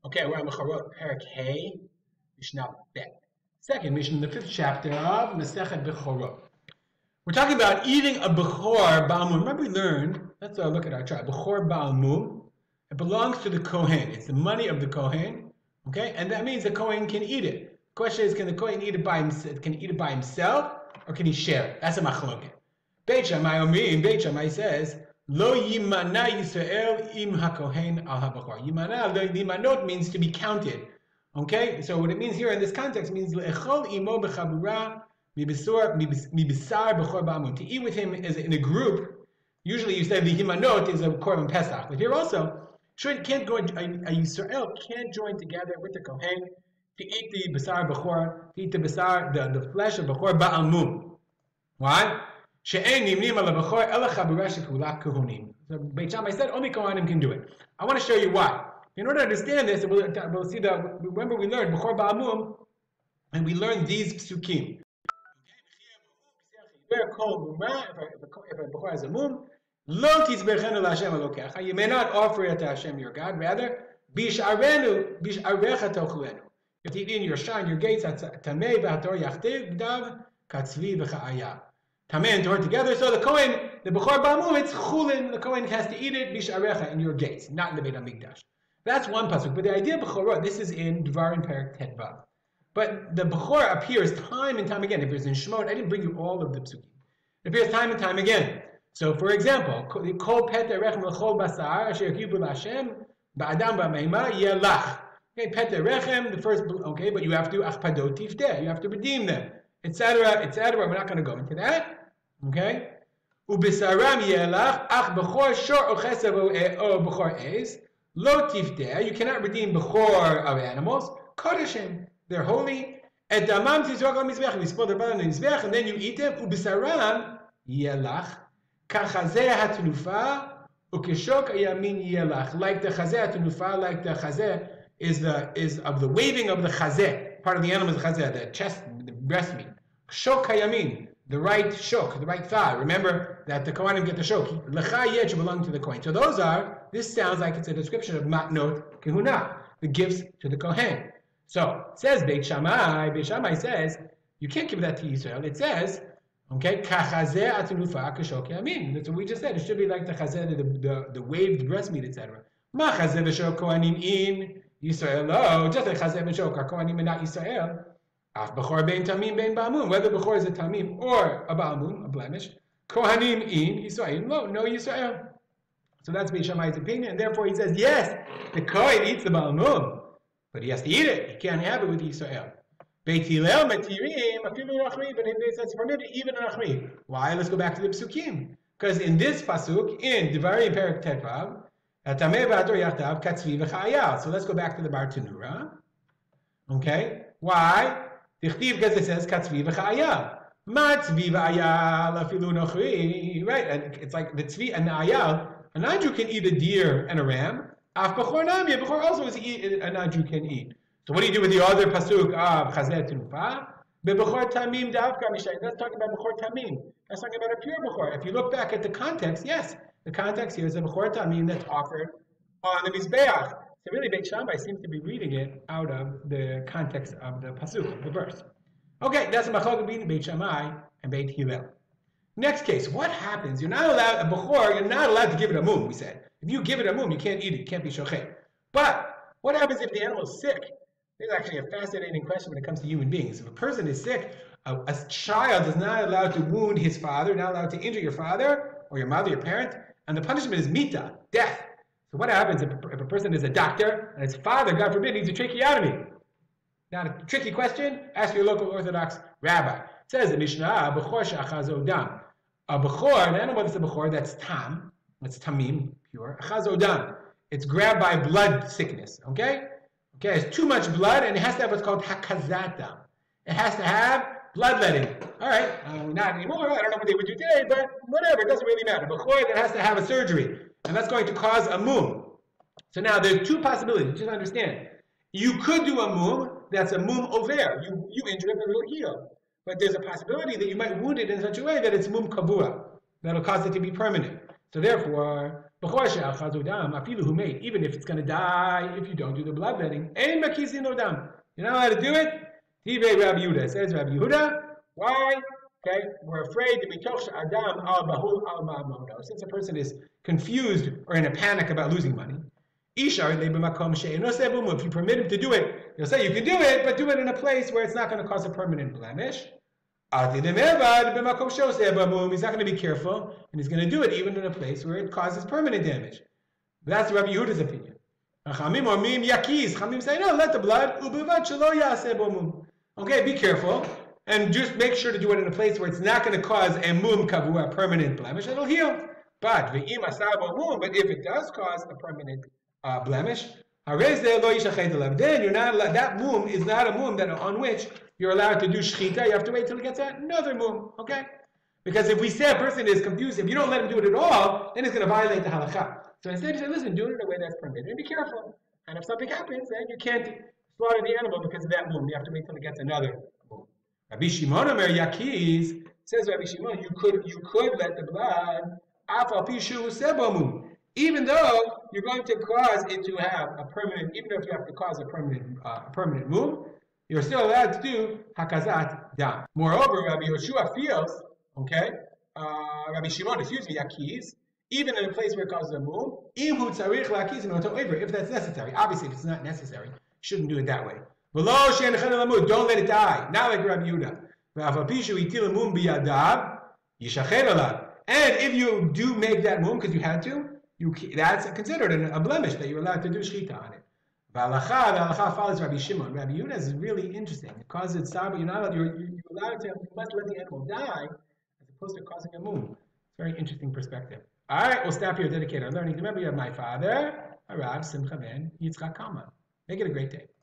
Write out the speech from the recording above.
Okay, we're on Bechorot, Perak Hey, Mishnah Bet. Second Mishnah in the 5th chapter of Masechet Bechorot. We're talking about eating a bechor ba'al mum. Remember we learned, let's look at our chart, bechor ba'al mum. It belongs to the Kohen. It's the money of the Kohen, okay? And that means the Kohen can eat it. The question is, can the Kohen eat it by himself, or can he share it? That's a machloket. Beit Shammai says, Lo yimana Yisrael im hakohen al habachor. Yimana, limanot means to be counted. Okay, so what it means here in this context means le'echol imo bechabura mibisar bechor ba'al mum. To eat with him is in a group. Usually you say the himanot is a korban pesach, but here also, a Yisrael can't join together with the kohen to eat the basar bechor, to eat the basar, the flesh of bechor ba'al mum. Why? So Beit Shammai said only Kohanim can do it. I want to show you why. In order to understand this, we'll see that. Remember, we learned bechor ba'al mum, and we learned these psukim. If a bechor has a mum, lo tizberchenu laHashem Elokecha. You may not offer it to Hashem your God. Rather, bisharecha tochlenu. You have to eat in your shrine, your gates. Tamei v'hator yachtiv dav katzvi v'cha'aya. Tameh and Torah together. So the Kohen, the bechor ba'al mum, it's chulin. The Kohen has to eat it bisharecha in your gates, not in the Beit HaMikdash. That's one pasuk. But the idea of bechorot, this is in Dvarim Perak Tetvav. But the bechor appears time and time again. If it's in Shemot, I didn't bring you all of the psukim. It appears time and time again. So, for example, kol pet rechem l'chol basar asher yakivu l'Hashem ba'adam ba'meima yelach. Okay, pet rechem, the first. Okay, but you have to achpadot tifdeh. You have to redeem them, etc., etc. We're not going to go into that. Okay. Ubisaram yelach ach bechor shor ochesav o bechor ez lo tifdeh. You cannot redeem bechor of animals. Kodeshim, they're holy. Et damam tizrok al mizbech. We spoil their blood on the mizbech, and then you eat them. Ubisaram yelach kachazeh hatnufa ukeshok yamin yelach. Like the chazeh hatnufa, like the chazeh is of the waving of the chazeh. Part of the animal is the chazeh, the chest, the breast meat. Shok yamin. The right shok, the right thigh. Remember that the Kohanim get the shok. Lecha yech belong to the Kohen. So this sounds like it's a description of matnot kehuna, the gifts to the Kohen. So it says Beit Shammai says, you can't give that to Israel. It says, okay, kachazeh atunufa keshok yamin. That's what we just said. It should be like the chazeh, the waved breast meat, etc. Ma chazeh v'shok Kohanim in Yisrael. Oh, just like chazeh v'shok are Kohanim and not Yisrael. Bechor bein tamim bein ba'al mum. Whether bechor is a tamim or a ba'al mum, a blemish, Kohanim in Yisrael. No Yisrael. So that's Beit Shammai's opinion, and therefore he says yes, the Kohen eats the ba'al mum, but he has to eat it. He can't have it with Yisrael. Beit Hillel matirim afilu rachmi, but it's permitted even in rachmi. Why? Let's go back to the psukim, because in this pasuk in Devarim Perak Tetvav, Tameh v'hator yachdav katzvi v'cha'ayal. So let's go back to the Bar Tanura. Okay, why? Because it says katzvi v'cha'ayal. Ma tzvi v'ayal afilu nochri. Right, and it's like the tzvi and the ayal. A non-Jew can eat a deer and a ram. Af bechor nami. Bechor also is a non-Jew can eat. So what do you do with the other pasuk of chazeh tenufa? Bechor tamim davka mishay. That's talking about bechor tamim. That's talking about a pure bechor. If you look back at the context, yes, the context here is a bechor tamim that's offered on the mizbeach. So really, Beit Shammai seems to be reading it out of the context of the pasuk, the verse. Okay, that's a machlokes between Beit Shammai and Beit Hillel. Next case, what happens? You're not allowed a bechor. You're not allowed to give it a mum. We said if you give it a mum, you can't eat it. You can't be shochet. But what happens if the animal is sick? This is actually a fascinating question when it comes to human beings. If a person is sick, a child is not allowed to wound his father, not allowed to injure your father or your mother, your parent, and the punishment is mita, death. So what happens if a person is a doctor and his father, God forbid, needs a tracheotomy? Now, a tricky question. Ask your local Orthodox rabbi. It says the Mishnah, bechor she'achazo dam. A bechor, an animal that's a bechor, that's tam, that's tamim, pure. Achazo dam. It's grabbed by blood sickness. Okay, it has too much blood, and it has to have what's called hakazat dam. It has to have bloodletting. All right, not anymore. I don't know what they would do today, but whatever. It doesn't really matter. Bechor that has to have a surgery. And that's going to cause a mum. So now there's two possibilities. Just understand. You could do a mum that's a mum over. You injure it, but it'll heal. But there's a possibility that you might wound it in such a way that it's mum kavua. That'll cause it to be permanent. So therefore, Bechor she'achaz udam, afilu hu made, even if it's going to die, if you don't do the bloodletting, ein makizin odam. You're not allowed to do it. Tivei Rabbi Yehuda, says Rabbi Yehuda. Why? Okay, we're afraid to be adam al bahul al ma'amodo. Since a person is confused or in a panic about losing money, if you permit him to do it, he'll say you can do it, but do it in a place where it's not going to cause a permanent blemish. He's not going to be careful, and he's going to do it even in a place where it causes permanent damage. That's Rabbi Yehuda's opinion. Chamim say, no, let the blood. Okay, be careful, and just make sure to do it in a place where it's not going to cause a mum kavu, a permanent blemish. It'll heal. But if it does cause a permanent blemish, then you're not allowed, that mum is not a mum that on which you're allowed to do shchita. You have to wait till it gets another mum, okay? Because if we say a person is confused, if you don't let him do it at all, then it's going to violate the halakha. So instead you say, listen, do it in a way that's permitted, and be careful. And if something happens, then you can't slaughter the animal because of that mum. You have to wait till it gets another mum. Rabbi Shimon Omer Yakiz, says Rabbi Shimon, you could let the blood afal pishu sebomum. Even though you're going to cause it to have a permanent, even if you have to cause a permanent move, you're still allowed to do hakazat dam. Moreover, Rabbi Yoshua feels, okay, Rabbi Shimon, Yakiz, even in a place where it causes a move, if that's necessary. Obviously, if it's not necessary, you shouldn't do it that way. Don't let it die. Not like Rabbi Yehuda. And if you do make that mum because you had to, that's considered a blemish that you're allowed to do shchita on it. The halacha follows Rabbi Shimon. Rabbi Yehuda is really interesting. It causes tzar, but you're not allowed. You're allowed to. You must let the animal die as opposed to causing a mum. It's a very interesting perspective. All right, we'll stop here. Dedicate our learning. Remember, you have my father, Harav Simcha ben Yitzchak Kalman. Make it a great day.